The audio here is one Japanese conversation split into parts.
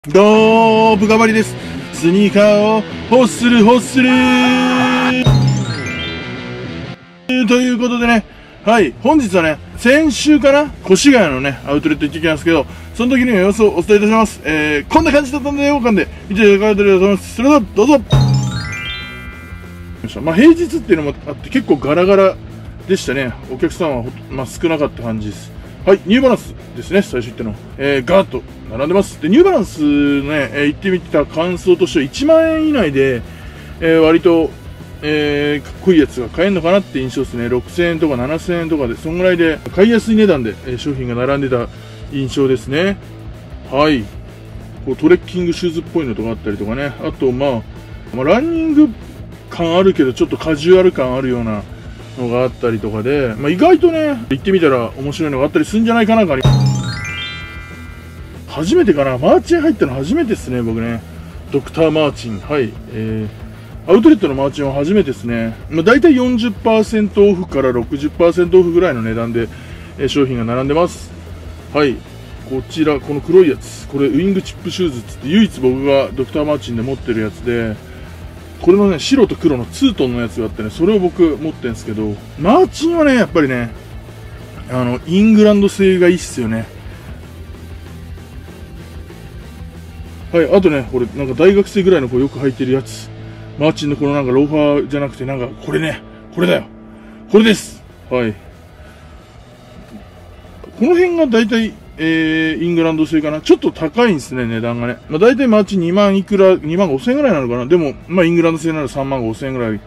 どうぶがばりです。スニーカーを欲する欲するということでね、はい、本日はね、先週かな、越谷のね、アウトレット行ってきますけど、その時の様子をお伝えいたします。こんな感じだったので、ようかんで見ていただけたらと思います。それでは、どうぞ。まあ、平日っていうのもあって、結構ガラガラでしたね。お客さんはまあ、少なかった感じです。はい、ニューバランスですね、最初言ったの。ガーッと並んでます。で、ニューバランスね、行ってみた感想としては1万円以内で、割と、かっこいいやつが買えるのかなって印象ですね。6000円とか7000円とかで、そんぐらいで買いやすい値段で、商品が並んでた印象ですね。はい。こうトレッキングシューズっぽいのとかあったりとかね。あと、まあ、ランニング感あるけど、ちょっとカジュアル感あるようなのがあったりとかで、まあ、意外とね、行ってみたら面白いのがあったりするんじゃないかな。初めてかな、マーチン入ったの初めてですね、僕ね。ドクターマーチン。はい。アウトレットのマーチンは初めてですね。まあ、大体 40% オフから 60% オフぐらいの値段で、商品が並んでます。はい。こちら、この黒いやつ。これ、ウィングチップシューズって唯一僕がドクターマーチンで持ってるやつで、これのね、白と黒のツートンのやつがあってね、それを僕持ってるんですけど、マーチンはね、やっぱりね、イングランド製がいいっすよね。はい、あとね、これ、なんか大学生ぐらいの子よく履いてるやつ。マーチンのこのなんかローファーじゃなくて、なんか、これね、これだよ。これです。はい。この辺が大体、イングランド製かな。ちょっと高いんですね、値段がね。まあ、大体マーチン2万いくら、2万5千円ぐらいなのかな。でも、まあ、イングランド製なら3万5千円ぐらい。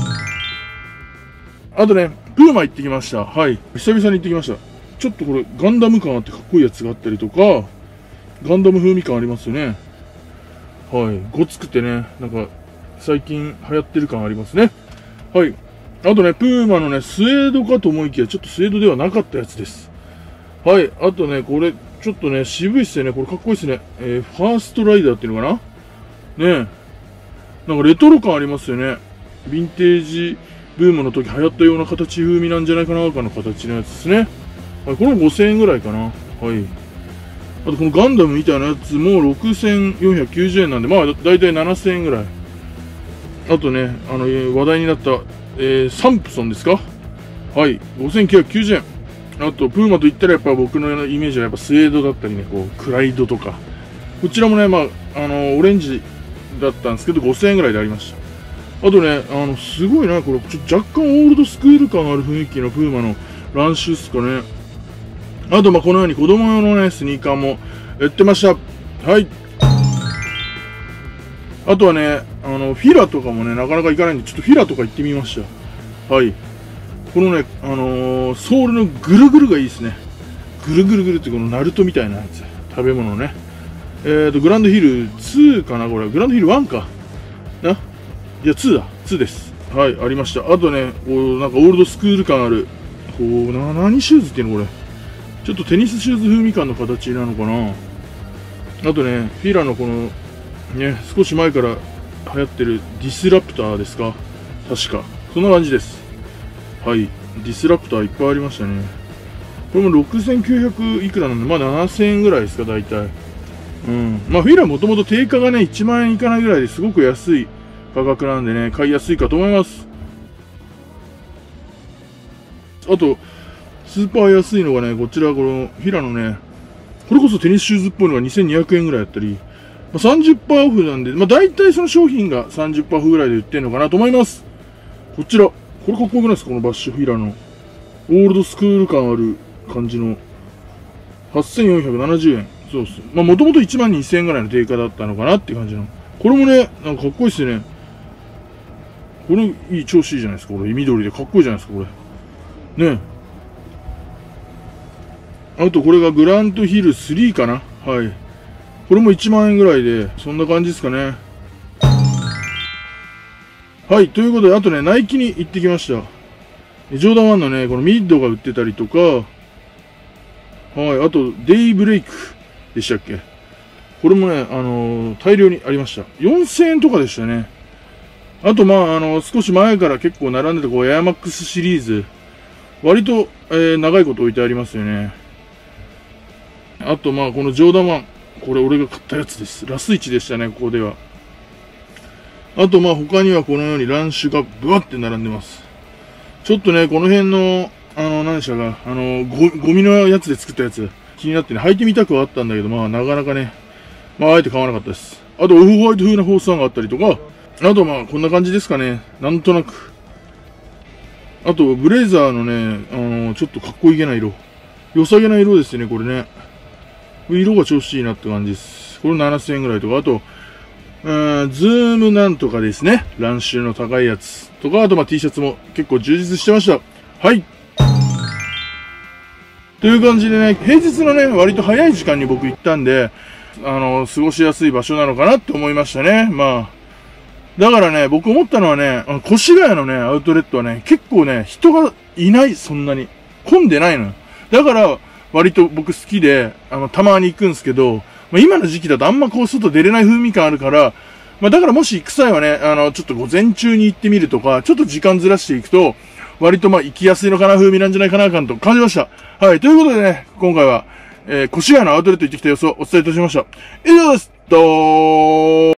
あとね、プーマ行ってきました。はい。久々に行ってきました。ちょっとこれ、ガンダム感あってかっこいいやつがあったりとか、ガンダム風味感ありますよね。はい。ごつくてね、なんか、最近流行ってる感ありますね。はい。あとね、プーマのね、スウェードかと思いきや、ちょっとスウェードではなかったやつです。はい。あとね、これ、ちょっとね、渋いっすよね。これかっこいいっすね。ファーストライダーっていうのかなねえ。なんかレトロ感ありますよね。ヴィンテージブームの時流行ったような形風味なんじゃないかな、かの形のやつですね。はい。これも5000円ぐらいかな。はい。あとこのガンダムみたいなやつも6490円なんで、まあだいたい7000円ぐらい。あとね、話題になった、サンプソンですかはい。5990円。あと、プーマと言ったらやっぱ僕のイメージはやっぱスウェードだったりね、こう、クライドとか。こちらもね、まあ、オレンジだったんですけど、5000円ぐらいでありました。あとね、すごいな、これ、若干オールドスクール感ある雰囲気のプーマのランシュっすかね。あと、まあ、このように子供用のね、スニーカーも売ってました。はい。あとはね、フィラとかもね、なかなか行かないんで、ちょっとフィラとか行ってみました。はい。このね、ソールのぐるぐるがいいですね。ぐるぐるぐるってこのナルトみたいなやつ。食べ物ね。グランドヒル2かなこれ。グランドヒル1か。いや、2だ。2です。はい、ありました。あとね、こう、なんかオールドスクール感ある。こう、何シューズっていうのこれ。ちょっとテニスシューズ風味感の形なのかな。あとね、フィラのこの、ね、少し前から流行ってるディスラプターですか確か。そんな感じです。はい。ディスラプターいっぱいありましたね。これも6900いくらなんで、まあ7000円ぐらいですか、大体。うん。まあフィラもともと定価がね、1万円いかないぐらいですごく安い価格なんでね、買いやすいかと思います。あと、スーパー安いのがね、こちらこのフィラのね、これこそテニスシューズっぽいのが2200円ぐらいやったり、まあ、30% オフなんで、まあ大体その商品が30% オフぐらいで売ってるのかなと思います。こちら。これかっこよくないですかこのバッシュフィラの。オールドスクール感ある感じの。8470円。そうっす。まあもともと1万2000円ぐらいの定価だったのかなっていう感じの。これもね、なんかかっこいいっすね。これいい、調子いいじゃないですか。これ緑でかっこいいじゃないですか、これ。ねあとこれがグラントヒル3かなはい。これも1万円ぐらいで、そんな感じですかね。はい。ということで、あとね、ナイキに行ってきました。ジョーダン1のね、このミッドが売ってたりとか、はい。あと、デイブレイクでしたっけこれもね、大量にありました。4000円とかでしたね。あと、まあ、少し前から結構並んでた、こう、エアマックスシリーズ。割と、長いこと置いてありますよね。あと、まあ、このジョーダン1。 これ俺が買ったやつです。ラス1でしたね、ここでは。あと、他にはこのように乱視がブワって並んでます。ちょっとね、この辺の、何でしたか、ゴミのやつで作ったやつ、気になってね、履いてみたくはあったんだけど、なかなかね、あえて買わなかったです。あと、オフホワイト風なホースターがあったりとか、あと、こんな感じですかね。なんとなく。あと、ブレザーのね、ちょっとかっこいいげな色。良さげな色ですね、これね。色が調子いいなって感じです。これ7000円ぐらいとか、あと、ズームなんとかですね。乱視の高いやつ。とか、あとT シャツも結構充実してました。はい。という感じでね、平日のね、割と早い時間に僕行ったんで、過ごしやすい場所なのかなって思いましたね。だからね、僕思ったのはね、越谷のね、アウトレットはね、結構ね、人がいない、そんなに。混んでないのよ。だから、割と僕好きで、たまに行くんですけど、今の時期だとあんま外出れない風味感あるから、だからもし行く際はね、ちょっと午前中に行ってみるとか、ちょっと時間ずらしていくと、割と行きやすいのかな、風味なんじゃないかな、と感じました。はい、ということでね、今回は、越谷のアウトレット行ってきた様子をお伝えいたしました。以上です。